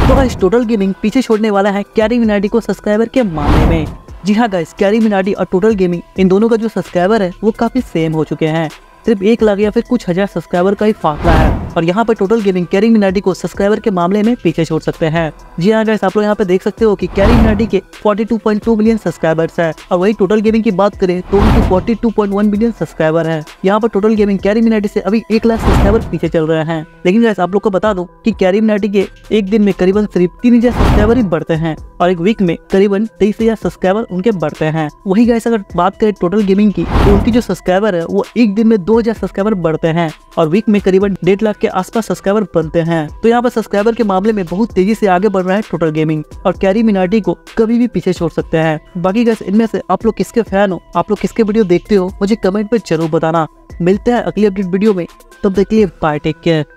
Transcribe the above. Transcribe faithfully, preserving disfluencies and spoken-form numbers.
तो guys total gaming पीछे छोड़ने वाला है कैरी मिनाटी को सब्सक्राइबर के मामले में। जी हाँ गाइस, कैरी मिनाटी और टोटल गेमिंग इन दोनों का जो सब्सक्राइबर है वो काफी सेम हो चुके हैं। सिर्फ एक लाख या फिर कुछ हजार सब्सक्राइबर का ही फासला है और यहाँ पर टोटल गेमिंग कैरी मिनाटी को सब्सक्राइबर के मामले में पीछे छोड़ सकते हैं। जी हाँ गाइस, आप लोग यहाँ पे देख सकते हो कि कैरी मिनाटी के बयालीस पॉइंट दो मिलियन सब्सक्राइबर्स है और वही टोटल गेमिंग की बात करें तो उनके बयालीस पॉइंट एक मिलियन सब्सक्राइबर है। यहाँ पर टोटल गेमिंग कैरी मिनाटी से अभी एक लाख सब्सक्राइबर पीछे चल रहे हैं। लेकिन गाइस आप लोग को बता दूं कि कैरी मिनाटी के एक दिन में करीबन सिर्फ तीन हजार सब्सक्राइबर ही बढ़ते हैं और एक वीक में करीबन तेईस हजार सब्सक्राइबर उनके बढ़ते हैं। वही गाइस अगर बात करें टोटल गेमिंग की तो उनकी जो सब्सक्राइबर है वो एक दिन में दो हजार सब्सक्राइबर बढ़ते हैं और वीक में करीबन डेढ़ लाख के आसपास सब्सक्राइबर बनते हैं। तो यहाँ पर सब्सक्राइबर के मामले में बहुत तेजी से आगे बढ़ रहा है टोटल गेमिंग और कैरी मिनाटी को कभी भी पीछे छोड़ सकते हैं। बाकी गाइस इनमें से आप लोग किसके फैन हो, आप लोग किसके वीडियो देखते हो, मुझे कमेंट पे जरूर बताना। मिलते हैं अगली अपडेट वीडियो में, तब तक के लिए बाय, टेक केयर।